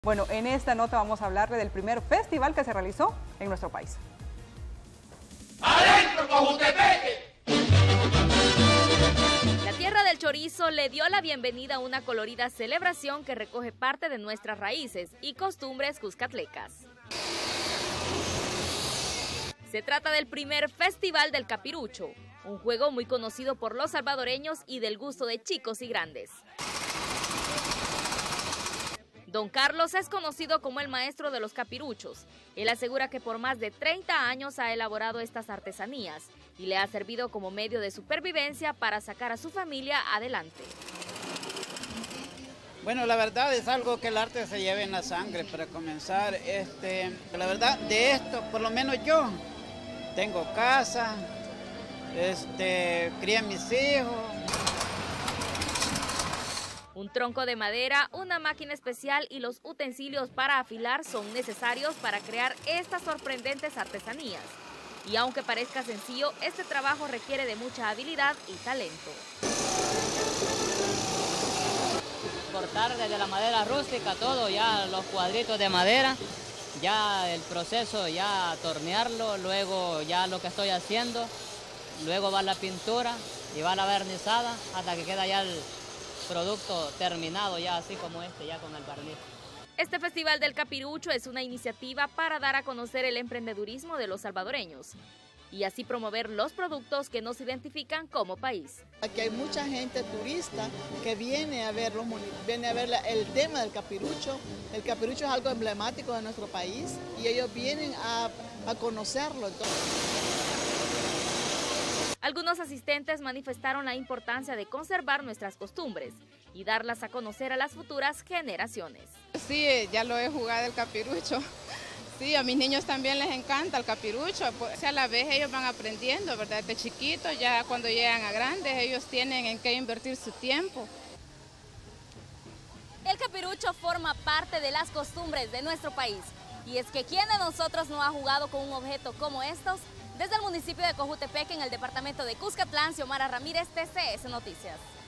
Bueno, en esta nota vamos a hablarle del primer festival que se realizó en nuestro país. ¡Adentro, Cojutepeque! La tierra del chorizo le dio la bienvenida a una colorida celebración que recoge parte de nuestras raíces y costumbres cuscatlecas. Se trata del primer Festival del Capirucho, un juego muy conocido por los salvadoreños y del gusto de chicos y grandes. Don Carlos es conocido como el maestro de los capiruchos. Él asegura que por más de 30 años ha elaborado estas artesanías y le ha servido como medio de supervivencia para sacar a su familia adelante. Bueno, la verdad es algo que el arte se lleva en la sangre. Para comenzar, la verdad de esto, por lo menos yo tengo casa, crié a mis hijos. Un tronco de madera, una máquina especial y los utensilios para afilar son necesarios para crear estas sorprendentes artesanías. Y aunque parezca sencillo, este trabajo requiere de mucha habilidad y talento. Cortar desde la madera rústica todo, ya los cuadritos de madera, ya el proceso, ya tornearlo, luego ya lo que estoy haciendo, luego va la pintura y va la vernizada hasta que queda ya el producto terminado, ya así como ya con el barniz. Este Festival del Capirucho es una iniciativa para dar a conocer el emprendedurismo de los salvadoreños y así promover los productos que nos identifican como país. Aquí hay mucha gente turista que viene a ver el tema del capirucho. El capirucho es algo emblemático de nuestro país y ellos vienen a conocerlo. Algunos asistentes manifestaron la importancia de conservar nuestras costumbres y darlas a conocer a las futuras generaciones. Sí, ya lo he jugado el capirucho. Sí, a mis niños también les encanta el capirucho. Pues, a la vez ellos van aprendiendo, ¿verdad? De chiquitos, ya cuando llegan a grandes, ellos tienen en qué invertir su tiempo. El capirucho forma parte de las costumbres de nuestro país. Y es que ¿quién de nosotros no ha jugado con un objeto como estos? Desde el municipio de Cojutepeque, en el departamento de Cuscatlán, Xiomara Ramírez, TCS Noticias.